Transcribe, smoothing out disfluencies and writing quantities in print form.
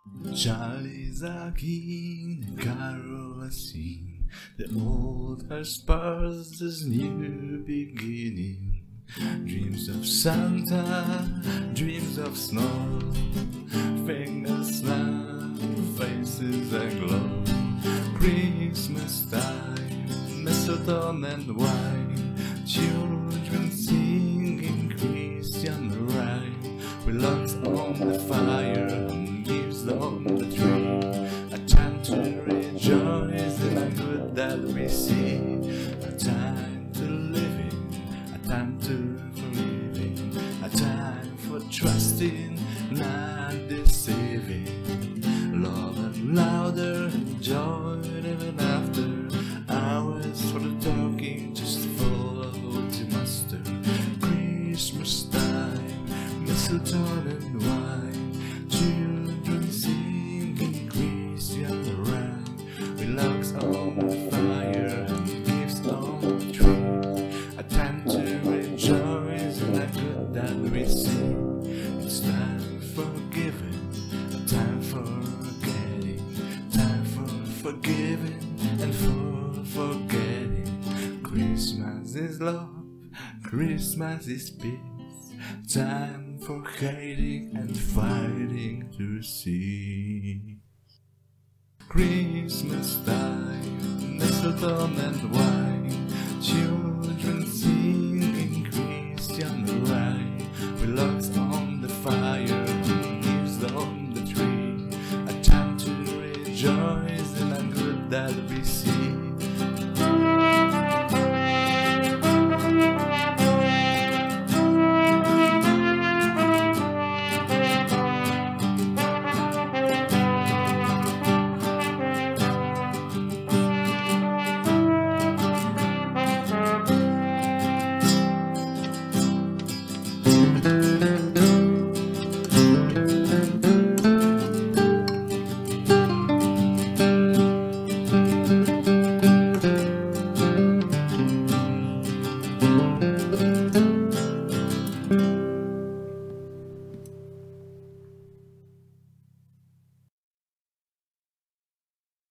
Charlie's a king, the carol a sing, the old has passed, this new beginning. Dreams of Santa, dreams of snow, fingers snap, faces aglow. Christmas time, mistletoe and wine, children singing Christian rhyme. We logs on the fire and leaves on the tree. A time to rejoice in the good that we see. A time to live in, a time to forgiving, a time for trusting, not deceiving. Love and louder, and joy even after. Hours for the talking, just follow to master. Christmas time, mistletoe and wine, children singing Christian rhyme. We logs on the fire and gifts on the tree. A time to rejoice in the good that we see. It's time for giving, a time for getting, time for forgiving and for forgetting. Christmas is love, Christmas is peace. Time for hating and fighting to see. Christmas time, mistletoe and wine, children